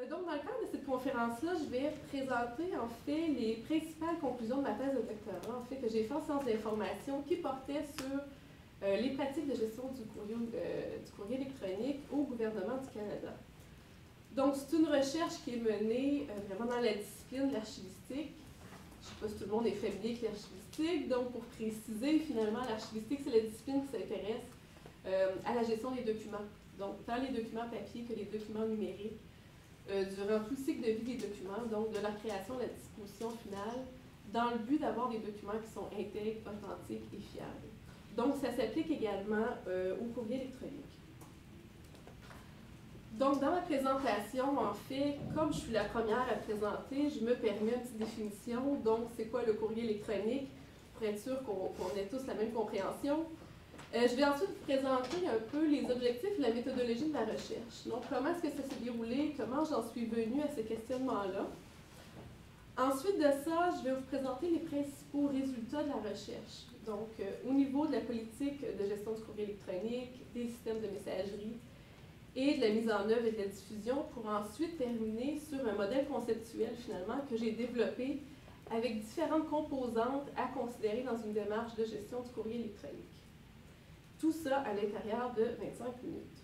Donc, dans le cadre de cette conférence-là, je vais présenter en fait les principales conclusions de ma thèse de doctorat, en fait, que j'ai fait en sciences d'information, qui portait sur les pratiques de gestion du courrier électronique au gouvernement du Canada. Donc, c'est une recherche qui est menée vraiment dans la discipline de l'archivistique. Je ne sais pas si tout le monde est familier avec l'archivistique. Donc, pour préciser, finalement, l'archivistique, c'est la discipline qui s'intéresse à la gestion des documents. Donc, tant les documents papier que les documents numériques, durant tout le cycle de vie des documents, donc de leur création à la disposition finale, dans le but d'avoir des documents qui sont intègres, authentiques et fiables. Donc, ça s'applique également au courrier électronique. Donc, dans ma présentation, en fait, comme je suis la première à présenter, je me permets une petite définition. Donc, c'est quoi le courrier électronique, pour être sûr qu'on ait tous la même compréhension. Je vais ensuite vous présenter un peu les objectifs et la méthodologie de la recherche. Donc, comment est-ce que ça s'est déroulé, comment j'en suis venue à ce questionnement-là. Ensuite de ça, je vais vous présenter les principaux résultats de la recherche. Donc, au niveau de la politique de gestion du courrier électronique, des systèmes de messagerie et de la mise en œuvre et de la diffusion, pour ensuite terminer sur un modèle conceptuel, finalement, que j'ai développé avec différentes composantes à considérer dans une démarche de gestion du courrier électronique. Tout ça à l'intérieur de 25 minutes.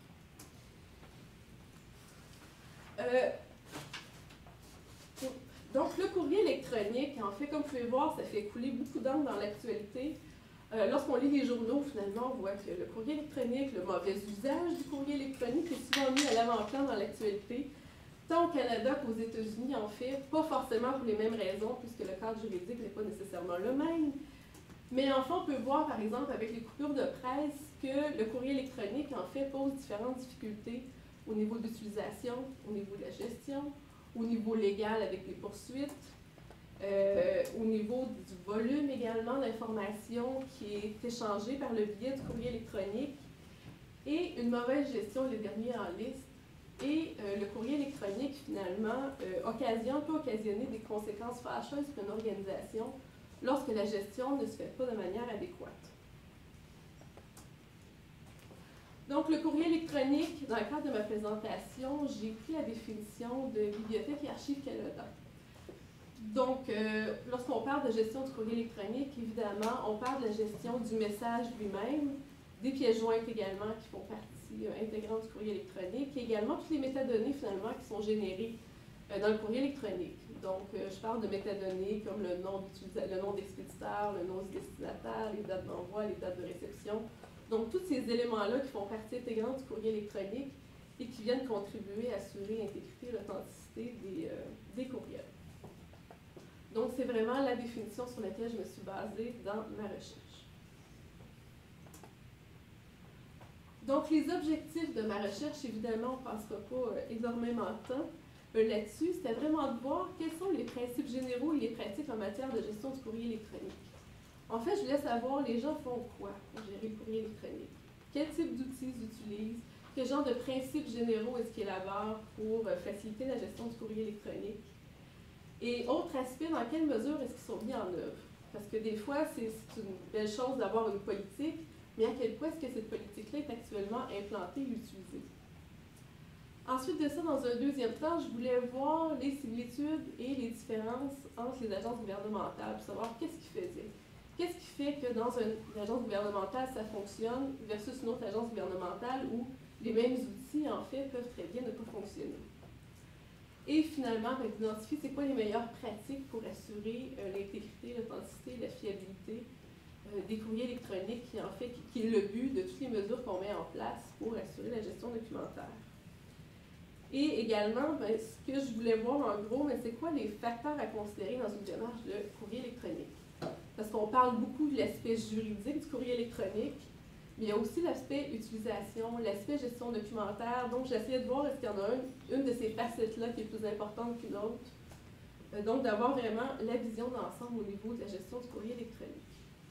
Donc, le courrier électronique, en fait, comme vous pouvez voir, ça fait couler beaucoup d'encre dans l'actualité. Lorsqu'on lit les journaux, finalement, on voit que le courrier électronique, le mauvais usage du courrier électronique est souvent mis à l'avant-plan dans l'actualité, tant au Canada qu'aux États-Unis, en fait, pas forcément pour les mêmes raisons, puisque le cadre juridique n'est pas nécessairement le même. Mais enfin, on peut voir, par exemple, avec les coupures de presse, que le courrier électronique, en fait, pose différentes difficultés au niveau d'utilisation, au niveau de la gestion, au niveau légal avec les poursuites, au niveau du volume également d'informations qui est échangé par le biais du courrier électronique, et une mauvaise gestion, le dernier en liste. Et le courrier électronique, finalement, peut occasionner des conséquences fâcheuses pour une organisation lorsque la gestion ne se fait pas de manière adéquate. Donc, le courrier électronique, dans le cadre de ma présentation, j'ai pris la définition de Bibliothèque et Archives Canada. Donc, lorsqu'on parle de gestion du courrier électronique, évidemment, on parle de la gestion du message lui-même, des pièces jointes également qui font partie intégrante du courrier électronique, et également toutes les métadonnées, finalement, qui sont générées dans le courrier électronique. Donc, je parle de métadonnées comme le nom d'expéditeur, le nom du destinataire, les dates d'envoi, les dates de réception. Donc, tous ces éléments-là qui font partie intégrante du courrier électronique et qui viennent contribuer à assurer l'intégrité et l'authenticité des courriels. Donc, c'est vraiment la définition sur laquelle je me suis basée dans ma recherche. Donc, les objectifs de ma recherche, évidemment, on ne passera pas énormément de temps là-dessus, c'était vraiment de voir quels sont les principes généraux et les pratiques en matière de gestion du courrier électronique. En fait, je voulais savoir les gens font quoi pour gérer le courrier électronique, quel type d'outils ils utilisent, quel genre de principes généraux est-ce qu'ils élaborent pour faciliter la gestion du courrier électronique, et autre aspect, dans quelle mesure est-ce qu'ils sont mis en œuvre. Parce que des fois, c'est une belle chose d'avoir une politique, mais à quel point est-ce que cette politique-là est actuellement implantée et utilisée. Ensuite de ça, dans un deuxième temps, je voulais voir les similitudes et les différences entre les agences gouvernementales, pour savoir qu'est-ce qui faisait. Qu'est-ce qui fait que dans une agence gouvernementale, ça fonctionne versus une autre agence gouvernementale où les mêmes outils, en fait, peuvent très bien ne pas fonctionner. Et finalement, d'identifier c'est quoi les meilleures pratiques pour assurer l'intégrité, l'authenticité, la fiabilité des courriers électroniques, qui est le but de toutes les mesures qu'on met en place pour assurer la gestion documentaire. Et également, ce que je voulais voir en gros, c'est quoi les facteurs à considérer dans une démarche de courrier électronique. Parce qu'on parle beaucoup de l'aspect juridique du courrier électronique, mais il y a aussi l'aspect utilisation, l'aspect gestion documentaire. Donc, j'essayais de voir est-ce qu'il y en a une de ces facettes-là qui est plus importante qu'une autre. Donc, d'avoir vraiment la vision d'ensemble au niveau de la gestion du courrier électronique.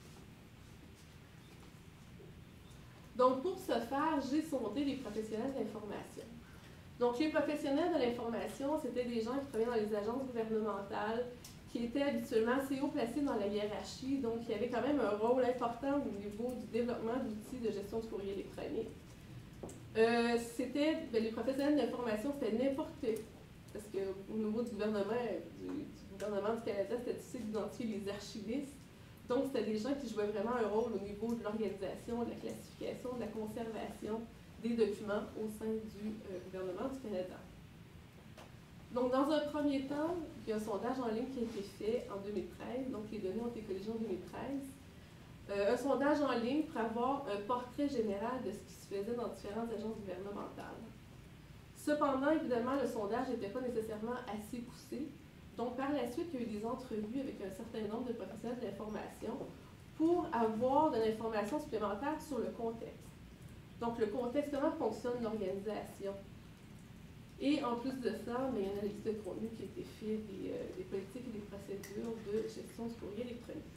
Donc, pour ce faire, j'ai sondé les professionnels de l'information. Donc, les professionnels de l'information, c'était des gens qui travaillaient dans les agences gouvernementales, qui étaient habituellement assez haut placés dans la hiérarchie, donc il y avait quand même un rôle important au niveau du développement d'outils de gestion du courrier électronique. Les professionnels de l'information, c'était n'importe parce qu'au niveau du gouvernement du Canada, c'était difficile d'identifier les archivistes. Donc, c'était des gens qui jouaient vraiment un rôle au niveau de l'organisation, de la classification, de la conservation des documents au sein du gouvernement du Canada. Donc, dans un premier temps, il y a un sondage en ligne qui a été fait en 2013. Donc, les données ont été colligées en 2013. Un sondage en ligne pour avoir un portrait général de ce qui se faisait dans différentes agences gouvernementales. Cependant, évidemment, le sondage n'était pas nécessairement assez poussé. Donc, par la suite, il y a eu des entrevues avec un certain nombre de professionnels de l'information pour avoir de l'information supplémentaire sur le contexte. Donc, le contexte, comment fonctionne l'organisation. Et en plus de ça, il y a une analyse de contenu qui a été faite des politiques et des procédures de gestion du courrier électronique.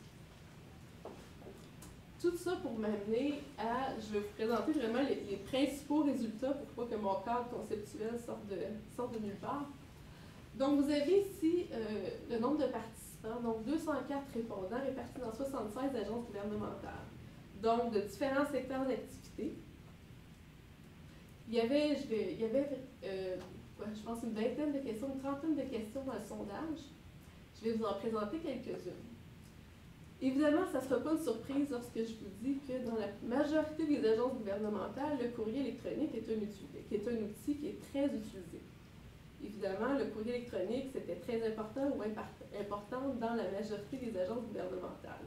Tout ça pour m'amener à, je vais vous présenter vraiment les principaux résultats pour pas que mon cadre conceptuel sorte de nulle part. Donc, vous avez ici le nombre de participants, donc 204 répondants répartis dans 76 agences gouvernementales, donc de différents secteurs d'activité. Il y avait je pense, une vingtaine de questions, une trentaine de questions dans le sondage. Je vais vous en présenter quelques-unes. Évidemment, ça ne sera pas une surprise lorsque je vous dis que dans la majorité des agences gouvernementales, le courrier électronique est un outil qui est très utilisé. Évidemment, le courrier électronique, c'était très important ou important dans la majorité des agences gouvernementales.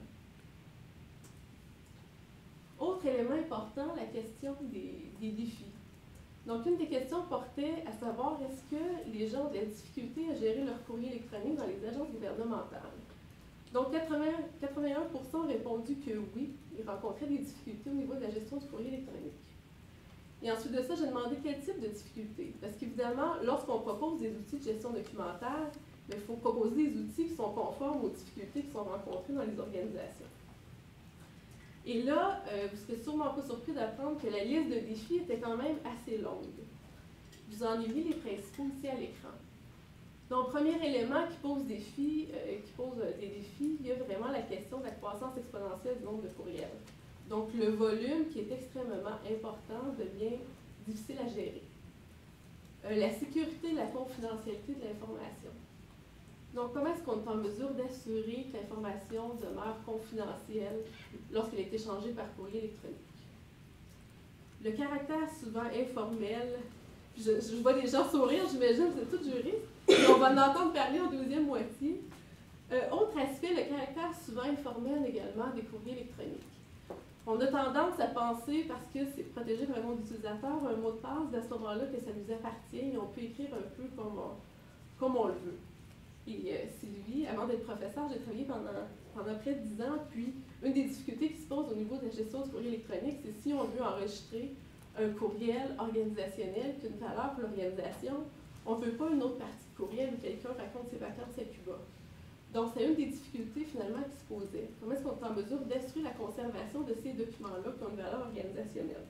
Autre élément important, la question des défis. Donc, une des questions portait à savoir est-ce que les gens ont des difficultés à gérer leur courrier électronique dans les agences gouvernementales. Donc, 81% ont répondu que oui, ils rencontraient des difficultés au niveau de la gestion du courrier électronique. Et ensuite de ça, j'ai demandé quel type de difficultés. Parce qu'évidemment, lorsqu'on propose des outils de gestion documentaire, il faut proposer des outils qui sont conformes aux difficultés qui sont rencontrées dans les organisations. Et là, vous serez sûrement pas surpris d'apprendre que la liste de défis était quand même assez longue. Vous en avez mis les principaux ici à l'écran. Donc, premier élément qui pose des défis, il y a vraiment la question de la croissance exponentielle du nombre de courriels. Donc, le volume qui est extrêmement important devient difficile à gérer. La sécurité et la confidentialité de l'information. Donc, comment est-ce qu'on est en mesure d'assurer que l'information demeure confidentielle lorsqu'elle est échangée par courrier électronique? Le caractère souvent informel. Je vois des gens sourire, j'imagine, vous êtes tous juristes. On va en entendre parler en deuxième moitié. Autre aspect, le caractère souvent informel également des courriers électroniques. On a tendance à penser, parce que c'est protégé par un nom d'utilisateur, un mot de passe, à ce moment-là, que ça nous appartient et on peut écrire un peu comme on le veut. Et Sylvie, avant d'être professeure, j'ai travaillé pendant près de 10 ans, puis une des difficultés qui se posent au niveau de la gestion du courrier électronique, c'est si on veut enregistrer un courriel organisationnel qui a une valeur pour l'organisation, on ne veut pas une autre partie de courriel où quelqu'un raconte ses vacances à Cuba. Donc, c'est une des difficultés finalement qui se posait. Comment est-ce qu'on est en mesure d'assurer la conservation de ces documents-là qui ont une valeur organisationnelle?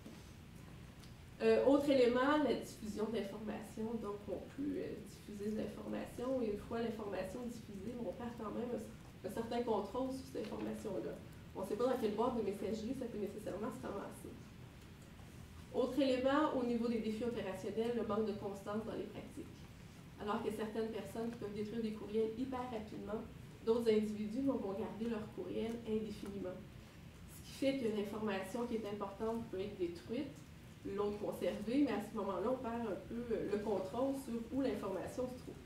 Autre élément, la diffusion d'informations. Donc, on peut diffuser de l'information et une fois l'information diffusée, on perd quand même un certain contrôle sur cette information-là. On ne sait pas dans quelle boîte de messagerie ça peut nécessairement se ramasser. Autre élément, au niveau des défis opérationnels, le manque de constance dans les pratiques. Alors que certaines personnes qui peuvent détruire des courriels hyper rapidement, d'autres individus vont garder leur courriel indéfiniment. Ce qui fait que l'information qui est importante peut être détruite, l'autre conservée, mais à ce moment-là, on perd un peu le contrôle sur où l'information se trouve.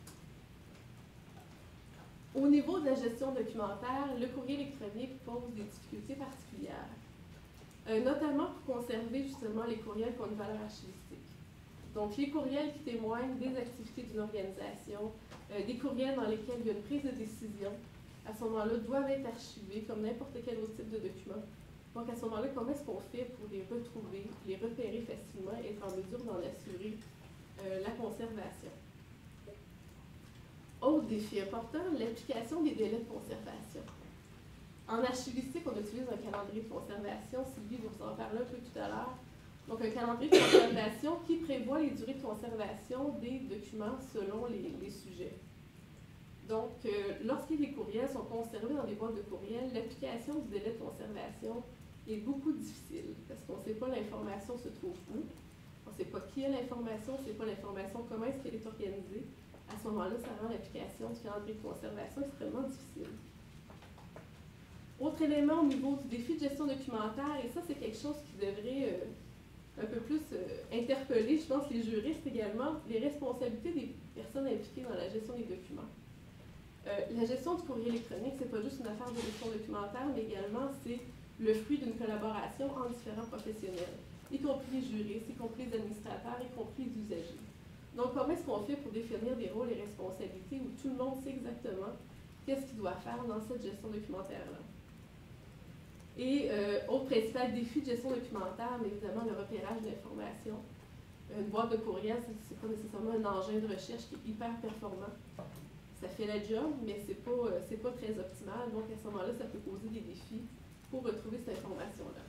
Au niveau de la gestion documentaire, le courrier électronique pose des difficultés particulières, notamment pour conserver justement les courriels qui ont une valeur archivistique. Donc, les courriels qui témoignent des activités d'une organisation, des courriels dans lesquels il y a une prise de décision, à ce moment-là, doivent être archivés comme n'importe quel autre type de document. Donc, à ce moment-là, comment est-ce qu'on fait pour les retrouver, les repérer facilement et être en mesure d'en assurer la conservation? Autre défi important, l'application des délais de conservation. En archivistique, on utilise un calendrier de conservation. Sylvie va vous en parler un peu tout à l'heure. Donc, un calendrier de conservation qui prévoit les durées de conservation des documents selon les sujets. Donc, lorsque les courriels sont conservés dans des boîtes de courriel, l'application du délai de conservation est beaucoup difficile parce qu'on ne sait pas l'information se trouve où. on ne sait pas qui a l'information, on ne sait pas l'information, comment est-ce qu'elle est organisée. À ce moment-là, ça rend l'application du calendrier de conservation extrêmement difficile. Autre élément au niveau du défi de gestion documentaire, et ça c'est quelque chose qui devrait un peu plus interpeller, je pense, les juristes également, les responsabilités des personnes impliquées dans la gestion des documents. La gestion du courrier électronique, c'est pas juste une affaire de gestion documentaire, mais également c'est le fruit d'une collaboration entre différents professionnels, y compris les juristes, y compris les administrateurs, y compris les usagers. Donc, comment est-ce qu'on fait pour définir des rôles et responsabilités où tout le monde sait exactement qu'est-ce qu'il doit faire dans cette gestion documentaire-là? Et autre principal défi de gestion documentaire, mais évidemment le repérage d'informations. Une boîte de courriel, ce n'est pas nécessairement un engin de recherche qui est hyper performant. Ça fait la job, mais ce n'est pas très optimal. Donc à ce moment-là, ça peut poser des défis pour retrouver cette information-là.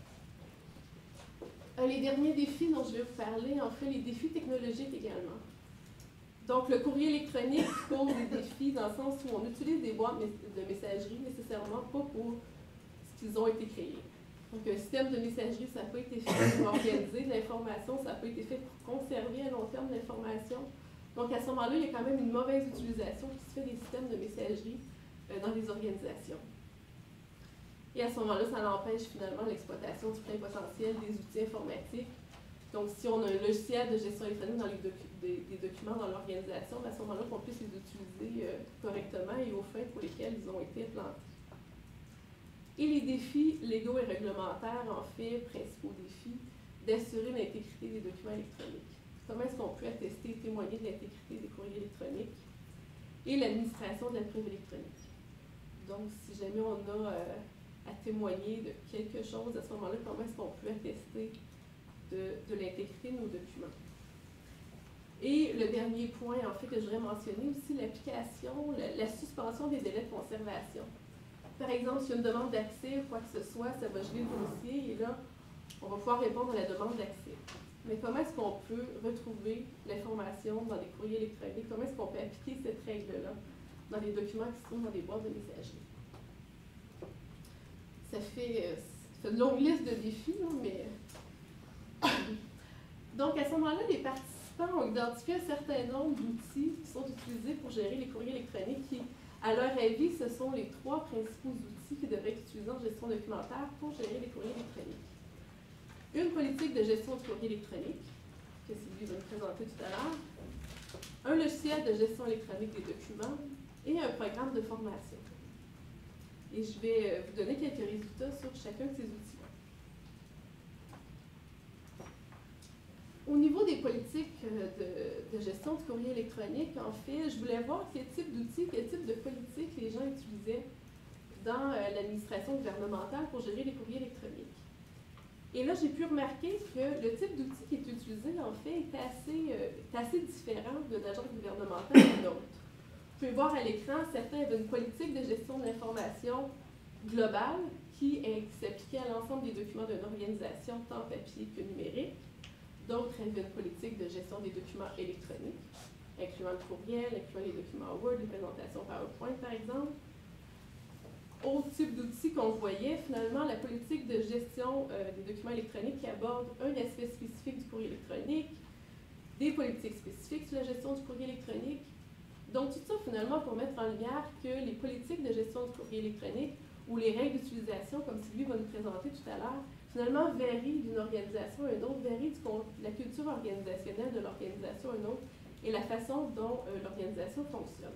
Les derniers défis dont je vais vous parler, en fait, les défis technologiques également. Donc le courrier électronique pose des défis dans le sens où on utilise des boîtes de messagerie nécessairement pas pour qu'ils ont été créés. Donc, un système de messagerie, ça n'a pas été fait pour organiser de l'information, ça n'a pas été fait pour conserver à long terme l'information. Donc, à ce moment-là, il y a quand même une mauvaise utilisation qui se fait des systèmes de messagerie dans les organisations. Et à ce moment-là, ça empêche finalement l'exploitation du plein potentiel des outils informatiques. Donc, si on a un logiciel de gestion électronique dans des documents dans l'organisation, à ce moment-là, qu'on puisse les utiliser correctement et aux fins pour lesquelles ils ont été implantés. Et les défis légaux et réglementaires, en fait, principaux défis, d'assurer l'intégrité des documents électroniques. Comment est-ce qu'on peut attester et témoigner de l'intégrité des courriers électroniques? Et l'administration de la preuve électronique. Donc, si jamais on a à témoigner de quelque chose, à ce moment-là, comment est-ce qu'on peut attester de l'intégrité de nos documents? Et le dernier point, en fait, que je voudrais mentionner aussi, l'application, la suspension des délais de conservation. Par exemple, s'il y a une demande d'accès ou quoi que ce soit, ça va geler le dossier et là, on va pouvoir répondre à la demande d'accès. Mais comment est-ce qu'on peut retrouver l'information dans des courriers électroniques? Comment est-ce qu'on peut appliquer cette règle-là dans les documents qui se trouvent dans des boîtes de messagerie? Ça fait une longue liste de défis, là, mais... Donc, à ce moment-là, les participants ont identifié un certain nombre d'outils qui sont utilisés pour gérer les courriers électroniques qui, à leur avis, ce sont les 3 principaux outils qui devraient être utilisés en gestion documentaire pour gérer les courriers électroniques. Une politique de gestion du courrier électronique, que Sylvie va nous présenter tout à l'heure, un logiciel de gestion électronique des documents et un programme de formation. Et je vais vous donner quelques résultats sur chacun de ces outils-là. Au niveau des politiques de gestion du courrier électronique, en fait, je voulais voir quel type d'outils, quel type de politique les gens utilisaient dans l'administration gouvernementale pour gérer les courriers électroniques. Et là, j'ai pu remarquer que le type d'outil qui est utilisé, en fait, est assez différent d'une agence gouvernementale à une autre. Vous pouvez voir à l'écran, certains avaient une politique de gestion de l'information globale qui s'appliquait à l'ensemble des documents d'une organisation, tant papier que numérique. D'autres avaient une politique de gestion des documents électroniques, incluant le courriel, incluant les documents Word, les présentations PowerPoint, par exemple. Autre type d'outils qu'on voyait, finalement, la politique de gestion des documents électroniques qui aborde un aspect spécifique du courrier électronique, des politiques spécifiques sur la gestion du courrier électronique. Donc, tout ça, finalement, pour mettre en lumière que les politiques de gestion du courrier électronique ou les règles d'utilisation, comme Sylvie va nous présenter tout à l'heure, finalement varient d'une organisation à une autre, varient de la culture organisationnelle de l'organisation à une autre et la façon dont l'organisation fonctionne.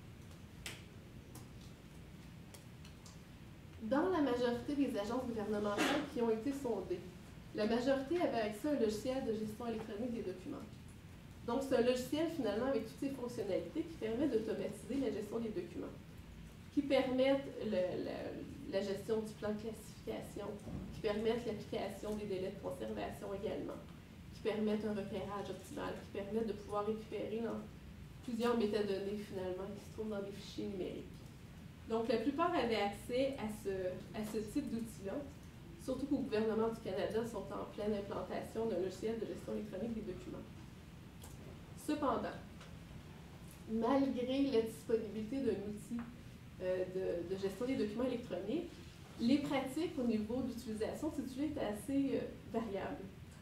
Dans la majorité des agences gouvernementales qui ont été sondées, la majorité avait accès à un logiciel de gestion électronique des documents. Donc, c'est un logiciel, finalement, avec toutes ses fonctionnalités qui permet d'automatiser la gestion des documents, qui permettent la gestion du plan de classification, qui permettent l'application des délais de conservation également, qui permettent un repérage optimal, qui permettent de pouvoir récupérer plusieurs métadonnées, finalement, qui se trouvent dans des fichiers numériques. Donc, la plupart avaient accès à ce type d'outils-là, surtout qu'au gouvernement du Canada sont en pleine implantation d'un logiciel de gestion électronique des documents. Cependant, malgré la disponibilité d'un outil de gestion des documents électroniques, les pratiques au niveau d'utilisation, si tu veux, étaient assez variables.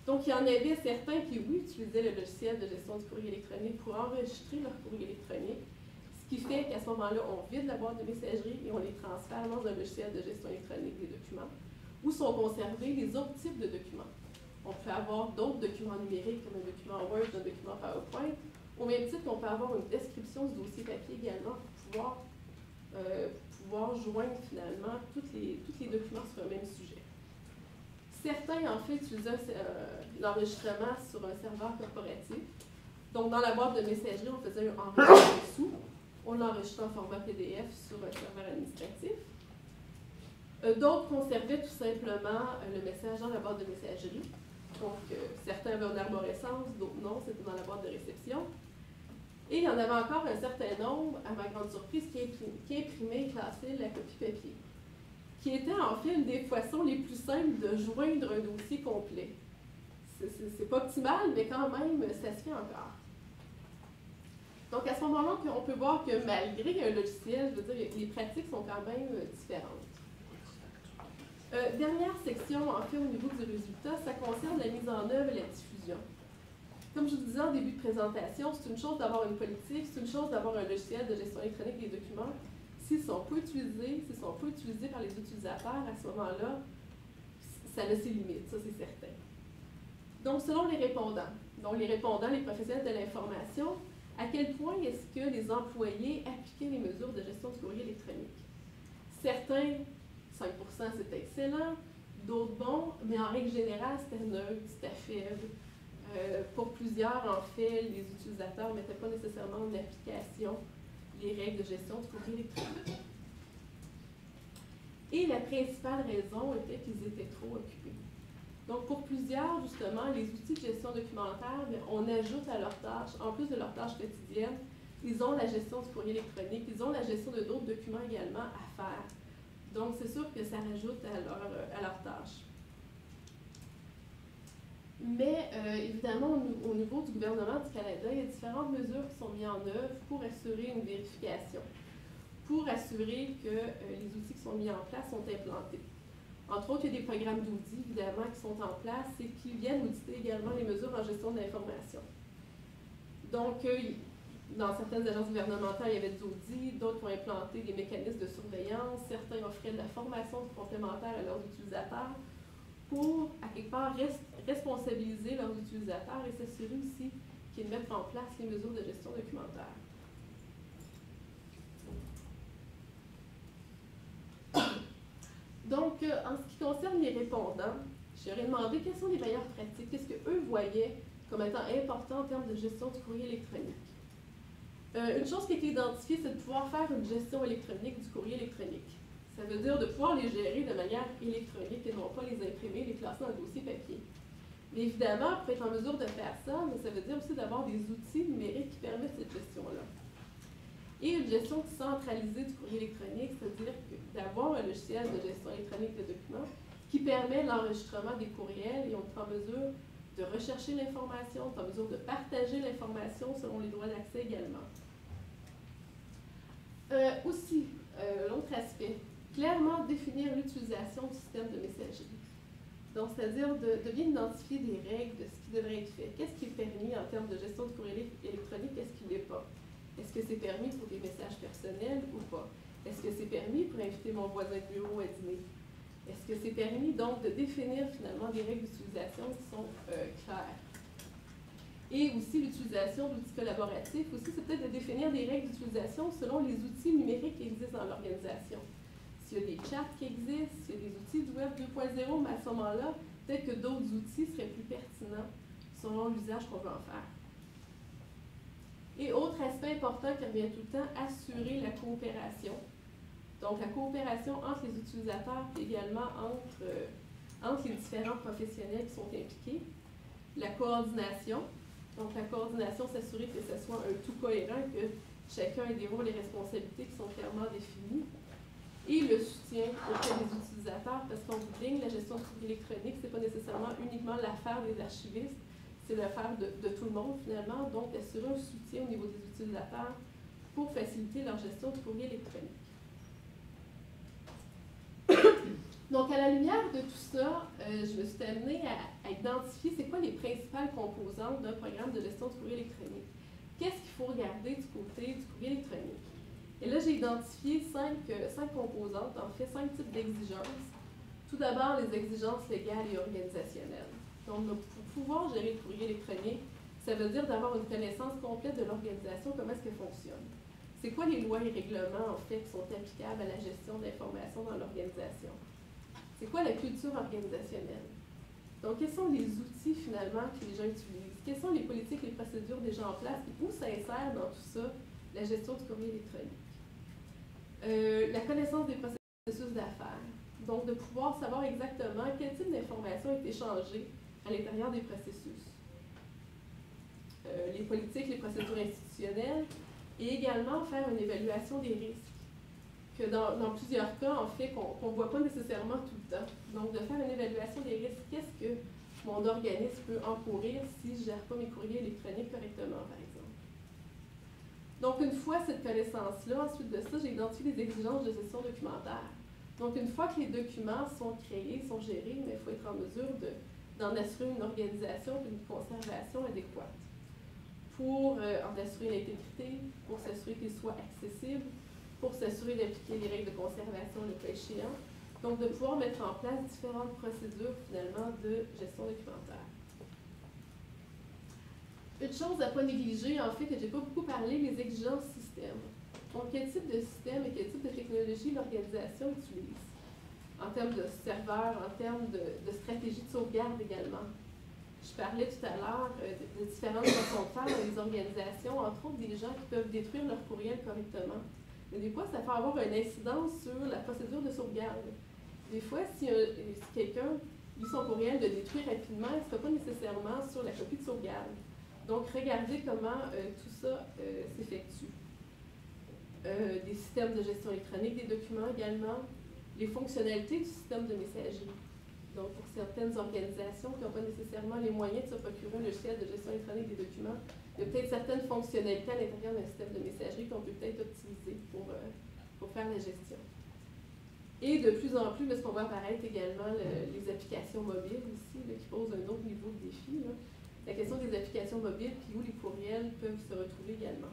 Donc, il y en avait certains qui, oui, utilisaient le logiciel de gestion du courrier électronique pour enregistrer leur courrier électronique, ce qui fait qu'à ce moment-là, on vide la boîte de messagerie et on les transfère dans un logiciel de gestion électronique des documents, où sont conservés les autres types de documents. On peut avoir d'autres documents numériques, comme un document Word, un document PowerPoint, au même titre qu'on peut avoir une description du dossier papier également pour pouvoir joindre finalement tous les documents sur un même sujet. Certains, en fait, utilisaient l'enregistrement sur un serveur corporatif. Donc, dans la boîte de messagerie, on faisait un enregistrement dessous. On l'enregistrait en format PDF sur un serveur administratif. D'autres conservaient tout simplement le message dans la boîte de messagerie. Donc, certains avaient une arborescence, d'autres non, c'était dans la boîte de réception. Et il y en avait encore un certain nombre, à ma grande surprise, qui imprimaient et classaient la copie papier, qui était en fait une des façons les plus simples de joindre un dossier complet. C'est pas optimal, mais quand même, ça se fait encore. Donc, à ce moment-là, on peut voir que malgré un logiciel, je veux dire, les pratiques sont quand même différentes. Dernière section, en fait, au niveau du résultat, ça concerne la mise en œuvre et la diffusion. Comme je vous disais en début de présentation, c'est une chose d'avoir une politique, c'est une chose d'avoir un logiciel de gestion électronique des documents. S'ils ne sont pas utilisés par les utilisateurs, à ce moment-là, ça a ses limites, ça c'est certain. Donc, selon les répondants, les professionnels de l'information, à quel point est-ce que les employés appliquaient les mesures de gestion du courrier électronique? Certains, 5 c'était excellent, d'autres bons, mais en règle générale, c'était neutre, c'était faible. Pour plusieurs, en fait, les utilisateurs ne mettaient pas nécessairement en application les règles de gestion du courrier électronique. Et la principale raison était qu'ils étaient trop occupés. Donc, pour plusieurs, justement, les outils de gestion documentaire, on ajoute à leurs tâches, en plus de leurs tâches quotidiennes, ils ont la gestion du courrier électronique, ils ont la gestion de d'autres documents également à faire. Donc, c'est sûr que ça rajoute à leurs tâches. Mais, évidemment, au niveau du gouvernement du Canada, il y a différentes mesures qui sont mises en œuvre pour assurer une vérification, pour assurer que les outils qui sont mis en place sont implantés. Entre autres, il y a des programmes d'audit, évidemment, qui sont en place et qui viennent auditer également les mesures en gestion de l'information. Donc, dans certaines agences gouvernementales, il y avait des audits, d'autres ont implanté des mécanismes de surveillance, certains offraient de la formation complémentaire à leurs utilisateurs pour, à quelque part, responsabiliser leurs utilisateurs et s'assurer aussi qu'ils mettent en place les mesures de gestion documentaire. Donc, en ce qui concerne les répondants, je leur ai demandé quelles sont les meilleures pratiques, qu'est-ce qu'eux voyaient comme étant important en termes de gestion du courrier électronique. Une chose qui a été identifiée, c'est de pouvoir faire une gestion électronique du courrier électronique. Ça veut dire de pouvoir les gérer de manière électronique et non pas les imprimer, les classer dans un dossier papier. Mais évidemment, pour être en mesure de faire ça, ça veut dire aussi d'avoir des outils numériques qui permettent cette gestion-là. Et une gestion centralisée du courrier électronique, c'est-à-dire d'avoir un logiciel de gestion électronique de documents qui permet l'enregistrement des courriels et on est en mesure de rechercher l'information, on est en mesure de partager l'information selon les droits d'accès également. L'autre aspect, clairement définir l'utilisation du système de messagerie. Donc, c'est-à-dire de bien identifier des règles de ce qui devrait être fait. Qu'est-ce qui est permis en termes de gestion du courrier électronique, qu'est-ce qui ne l'est pas? Est-ce que c'est permis pour des messages personnels ou pas? Est-ce que c'est permis pour inviter mon voisin de bureau à dîner? Est-ce que c'est permis donc de définir finalement des règles d'utilisation qui sont claires? Et aussi l'utilisation d'outils collaboratifs, aussi c'est peut-être de définir des règles d'utilisation selon les outils numériques qui existent dans l'organisation. S'il y a des chats qui existent, s'il y a des outils du Web 2.0, mais à ce moment-là, peut-être que d'autres outils seraient plus pertinents selon l'usage qu'on veut en faire. Et autre aspect important qui revient tout le temps, assurer la coopération. Donc, la coopération entre les utilisateurs et également entre les différents professionnels qui sont impliqués. La coordination. Donc, la coordination, s'assurer que ce soit un tout cohérent, que chacun ait des rôles et responsabilités qui sont clairement définis. Et le soutien auprès des utilisateurs, parce qu'en bout de ligne, la gestion du courrier électronique, ce n'est pas nécessairement uniquement l'affaire des archivistes, c'est l'affaire de tout le monde finalement, donc assurer un soutien au niveau des utilisateurs pour faciliter leur gestion du courrier électronique. Donc, à la lumière de tout ça, je me suis amenée à identifier c'est quoi les principales composantes d'un programme de gestion du courrier électronique. Qu'est-ce qu'il faut regarder du côté du courrier électronique? Et là, j'ai identifié cinq composantes, en fait, 5 types d'exigences. Tout d'abord, les exigences légales et organisationnelles. Donc, pour pouvoir gérer le courrier électronique, ça veut dire d'avoir une connaissance complète de l'organisation, comment est-ce qu'elle fonctionne. C'est quoi les lois et règlements, en fait, qui sont applicables à la gestion d'informations dans l'organisation? C'est quoi la culture organisationnelle? Donc, quels sont les outils, finalement, que les gens utilisent? Quelles sont les politiques, les procédures déjà en place? Et où s'insère dans tout ça la gestion du courrier électronique? La connaissance des processus d'affaires. Donc, de pouvoir savoir exactement quel type d'information est échangée à l'intérieur des processus. Les politiques, les procédures institutionnelles, et également faire une évaluation des risques. Que dans plusieurs cas, en fait, qu'on ne voit pas nécessairement tout le temps. Donc, de faire une évaluation des risques. Qu'est-ce que mon organisme peut encourir si je ne gère pas mes courriers électroniques correctement, par exemple? Donc, une fois cette connaissance-là, ensuite de ça, j'ai identifié les exigences de gestion documentaire. Donc, une fois que les documents sont créés, sont gérés, mais il faut être en mesure d'en assurer une organisation et une conservation adéquate. Pour en assurer l'intégrité, pour s'assurer qu'ils soient accessibles, pour s'assurer d'appliquer les règles de conservation le cas échéant. Donc, de pouvoir mettre en place différentes procédures, finalement, de gestion documentaire. Une chose à ne pas négliger, en fait, que je n'ai pas beaucoup parlé, les exigences système. Donc, quel type de système et quel type de technologie l'organisation utilise? En termes de serveurs, en termes de stratégie de sauvegarde également. Je parlais tout à l'heure de différentes façons de faire dans les organisations, entre autres des gens qui peuvent détruire leur courriel correctement. Mais des fois, ça peut avoir une incidence sur la procédure de sauvegarde. Des fois, si quelqu'un lit son courriel de détruire rapidement, il ne sera pas nécessairement sur la copie de sauvegarde. Donc, regardez comment tout ça s'effectue. Des systèmes de gestion électronique, des documents également, les fonctionnalités du système de messagerie. Donc, pour certaines organisations qui n'ont pas nécessairement les moyens de se procurer un logiciel de gestion électronique des documents, il y a peut-être certaines fonctionnalités à l'intérieur d'un système de messagerie qu'on peut peut-être optimiser pour faire la gestion. Et de plus en plus, parce qu'on voit apparaître également les applications mobiles aussi, là, qui posent un autre niveau de défi. Là. La question des applications mobiles, puis où les courriels peuvent se retrouver également.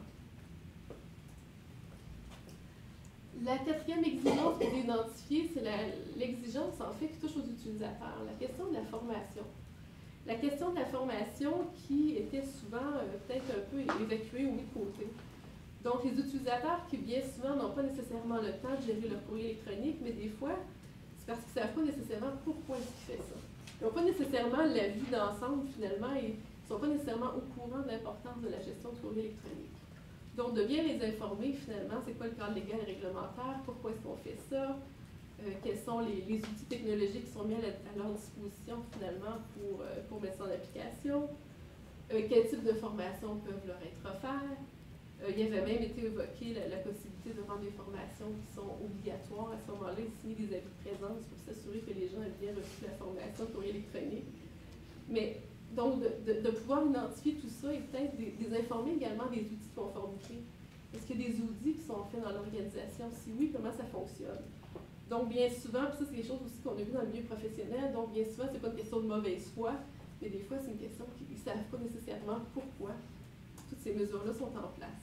La quatrième exigence que j'ai identifiée, c'est l'exigence en fait qui touche aux utilisateurs, la question de la formation. La question de la formation qui était souvent peut-être un peu évacuée ou mis de côté. Donc les utilisateurs qui bien souvent n'ont pas nécessairement le temps de gérer leur courrier électronique, mais des fois, c'est parce qu'ils ne savent pas nécessairement pourquoi ils font ça. Ils n'ont pas nécessairement la vue d'ensemble finalement et ils ne sont pas nécessairement au courant de l'importance de la gestion du courrier électronique. Donc, de bien les informer, finalement, c'est quoi le cadre légal et réglementaire, pourquoi est-ce qu'on fait ça, quels sont les outils technologiques qui sont mis à leur disposition, finalement, pour mettre ça en application, quel type de formation peuvent leur être offertes. Il y avait même été évoqué la possibilité de rendre des formations qui sont obligatoires à ce moment-là, et signer des avis de présence pour s'assurer que les gens aient bien reçu la formation courrier électronique. Mais donc, de pouvoir identifier tout ça et peut-être des informer également des outils de conformité. Est-ce qu'il y a des outils qui sont faits dans l'organisation? Si oui, comment ça fonctionne? Donc, bien souvent, puis ça, c'est des choses aussi qu'on a vues dans le milieu professionnel, donc bien souvent, c'est pas une question de mauvaise foi, mais des fois, c'est une question qu'ils ne savent pas nécessairement pourquoi toutes ces mesures-là sont en place.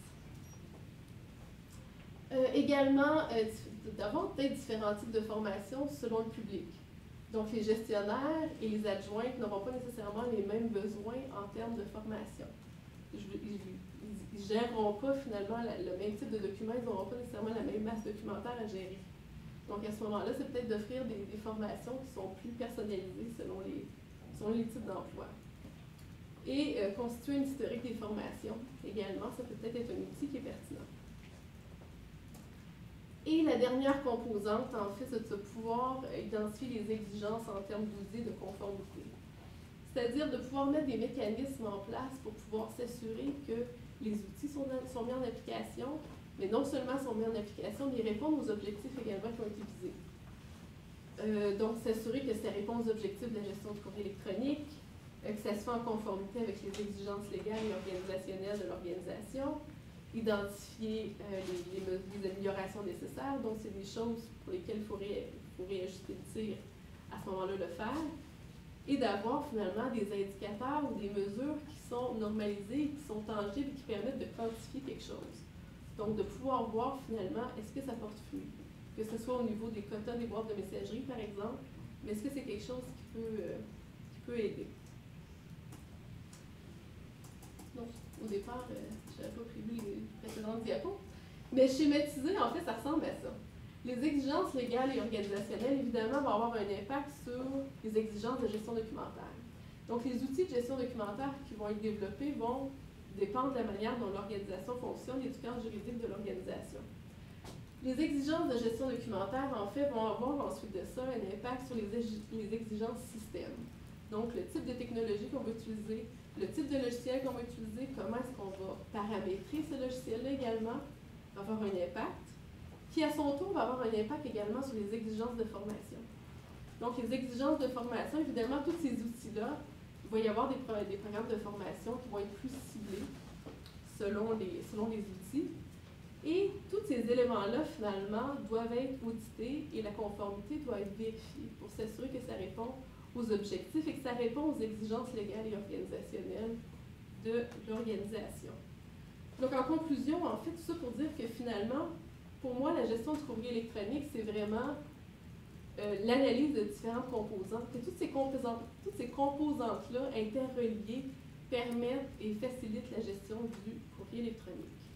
Également, d'avoir peut-être différents types de formations selon le public. Donc, les gestionnaires et les adjoints n'auront pas nécessairement les mêmes besoins en termes de formation. Ils ne géreront pas finalement le même type de document, ils n'auront pas nécessairement la même masse documentaire à gérer. Donc, à ce moment-là, c'est peut-être d'offrir des formations qui sont plus personnalisées selon les types d'emploi. Et constituer une historique des formations également, ça peut peut-être être un outil qui est pertinent. Et la dernière composante, en fait, c'est de pouvoir identifier les exigences en termes d'outils de conformité. C'est-à-dire de pouvoir mettre des mécanismes en place pour pouvoir s'assurer que les outils sont mis en application, mais non seulement sont mis en application, mais ils répondent aux objectifs également qui ont été visés. Donc, s'assurer que ça répond aux objectifs de la gestion du courrier électronique, que ça se fait en conformité avec les exigences légales et organisationnelles de l'organisation, identifier les améliorations nécessaires. Donc, c'est des choses pour lesquelles il faut réajuster le tir, à ce moment-là, le faire. Et d'avoir finalement des indicateurs ou des mesures qui sont normalisées, qui sont tangibles et qui permettent de quantifier quelque chose. Donc, de pouvoir voir finalement, est-ce que ça porte fruit? Que ce soit au niveau des quotas des boîtes de messagerie, par exemple, mais est-ce que c'est quelque chose qui peut aider? Donc, au départ, je n'avais pas prévu les précédentes diapos. Mais schématisé, en fait, ça ressemble à ça. Les exigences légales et organisationnelles, évidemment, vont avoir un impact sur les exigences de gestion documentaire. Donc, les outils de gestion documentaire qui vont être développés vont dépendre de la manière dont l'organisation fonctionne et du cadre juridique de l'organisation. Les exigences de gestion documentaire, en fait, vont avoir ensuite de ça un impact sur les exigences système. Donc, le type de technologie qu'on va utiliser, le type de logiciel qu'on va utiliser, comment est-ce qu'on va paramétrer ce logiciel-là également, va avoir un impact, qui à son tour va avoir un impact également sur les exigences de formation. Donc, les exigences de formation, évidemment, tous ces outils-là, il va y avoir des programmes de formation qui vont être plus ciblés selon les outils. Et tous ces éléments-là, finalement, doivent être audités et la conformité doit être vérifiée pour s'assurer que ça répond aux objectifs et que ça répond aux exigences légales et organisationnelles de l'organisation. Donc, en conclusion, en fait, tout ça pour dire que finalement, pour moi, la gestion du courrier électronique, c'est vraiment l'analyse de différentes composantes. Que toutes ces composantes-là, interreliées, permettent et facilitent la gestion du courrier électronique.